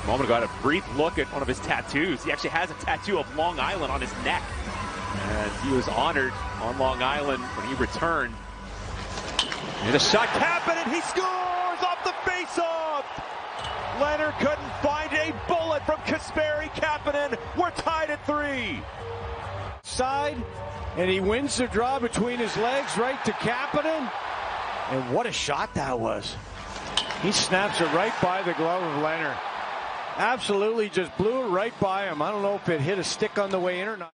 moment ago, I had a brief look at one of his tattoos. He actually has a tattoo of Long Island on his neck. And he was honored on Long Island when he returned. And a shot, Kapanen, he scores off the faceoff! Leonard couldn't find a bullet from Kasperi Kapanen. We're tied at 3. Side, and he wins the draw between his legs right to Kapanen. And what a shot that was. He snaps it right by the glove of Leonard. Absolutely just blew it right by him. I don't know if it hit a stick on the way in or not.